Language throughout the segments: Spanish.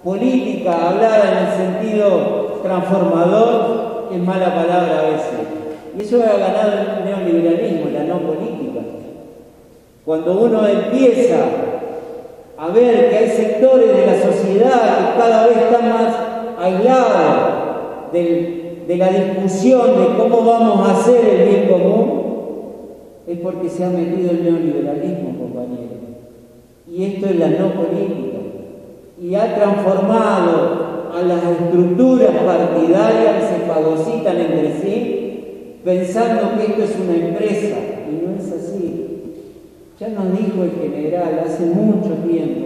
política hablada en el sentido transformador es mala palabra a veces. Y eso ha ganado el neoliberalismo, la no política. Cuando uno empieza a ver que hay sectores de la sociedad que cada vez están más aislados de la discusión de cómo vamos a hacer el bien común, es porque se ha metido el neoliberalismo, compañeros. Y esto es la no política. Y ha transformado a las estructuras partidarias que se fagocitan entre sí, pensando que esto es una empresa, y no es así. Ya nos dijo el general hace mucho tiempo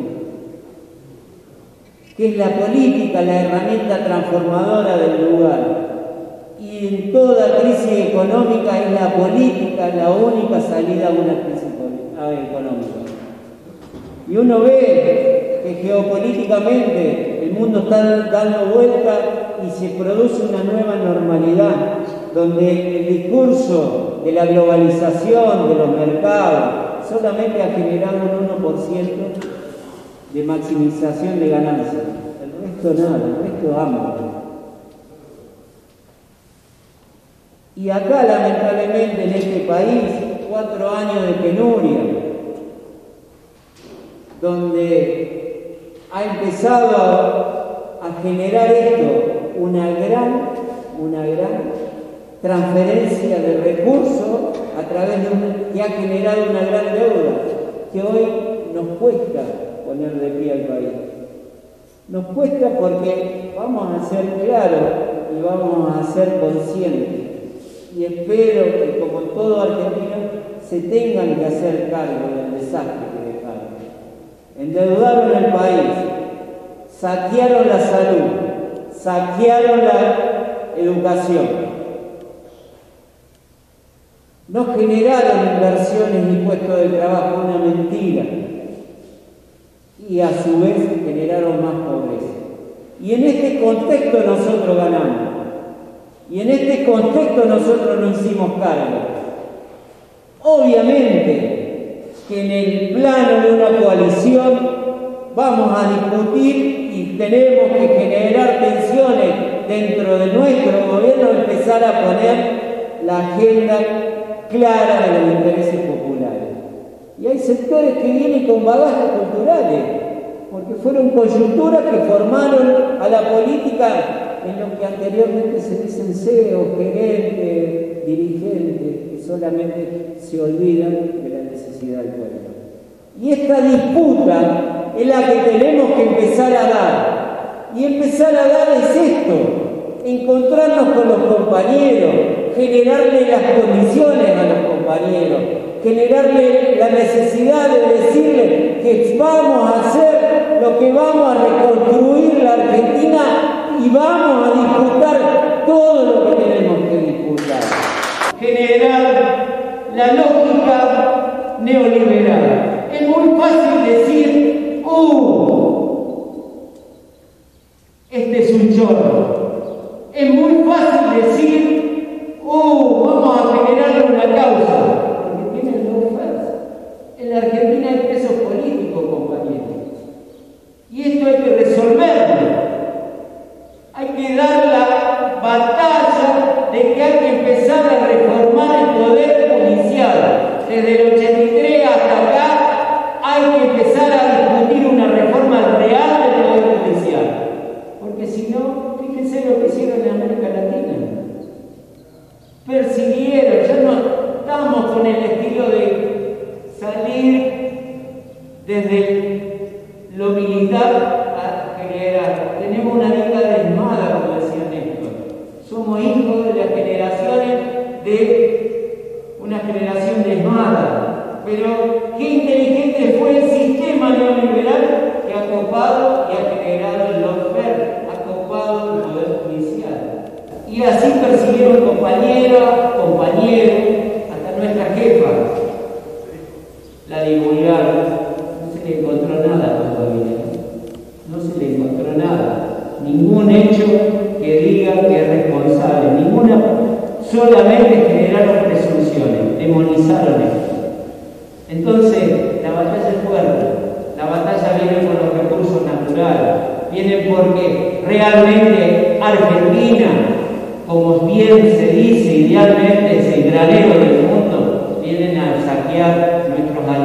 que es la política la herramienta transformadora del lugar. Y en toda crisis económica es la política la única salida a una crisis económica. Y uno ve que geopolíticamente el mundo está dando vuelta y se produce una nueva normalidad, donde el discurso de la globalización de los mercados solamente ha generado un 1% de maximización de ganancias. El resto nada, el resto hambre. Y acá, lamentablemente, en este país, 4 años de penuria, donde ha empezado a generar esto una gran transferencia de recursos a través de que ha generado una gran deuda, que hoy nos cuesta poner de pie al país. Nos cuesta porque vamos a ser claros y vamos a ser conscientes. Y espero que, como todo argentino, se tengan que hacer cargo del desastre que dejaron. Endeudaron el país, saquearon la salud, saquearon la educación. No generaron inversiones ni puestos de trabajo, una mentira. Y a su vez generaron más pobreza. Y en este contexto nosotros ganamos. Y en este contexto nosotros no hicimos cargo. Obviamente que en el plano de una coalición vamos a discutir y tenemos que generar tensiones dentro de nuestro gobierno, empezar a poner la agenda clara de los intereses populares. Y hay sectores que vienen con bagajes culturales, porque fueron coyunturas que formaron a la política en lo que anteriormente se dicen CEOs, gerentes, dirigentes, que solamente se olvidan de la necesidad del pueblo. Y esta disputa es la que tenemos que empezar a dar. Y empezar a dar es esto, encontrarnos con los compañeros, generarle las condiciones a los compañeros, generarle la necesidad de decirle que vamos a hacer lo que vamos a reconstruir la Argentina y vamos a disputar todo lo que tenemos que disputar. Generar la lógica neoliberal. Es muy fácil decir, este es un chorro. Es muy fácil decir, vamos a generarle una causa. Porque tienen dos fuerzas. En la Argentina hay presos políticos, compañeros. Y esto hay que resolverlo. Hay que dar la batalla de que hay que empezar a reformar el poder policial. Desde el 83 hasta acá hay que empezar a discutir una reforma real del poder policial. Porque si no, fíjense lo que hicieron en América Latina. Persiguieron, ya no estamos con el estilo de salir desde lo militar a generar. Tenemos una vida desmada, como decía Néstor. Somos hijos de las generaciones de una generación desmada. Pero qué inteligente fue el sistema neoliberal que ha copado y ha generado el lawfare, ha copado el poder judicial. Y así persiguieron compañeros, hasta nuestra jefa. La divulgaron. No se le encontró nada todavía. No se le encontró nada. Ningún hecho que diga que es responsable. Solamente generaron presunciones. Demonizaron esto. Entonces, la batalla es fuerte. La batalla viene con los recursos naturales. vienen porque realmente Argentina, como bien se dice, idealmente es el granero del mundo, vienen a saquear nuestros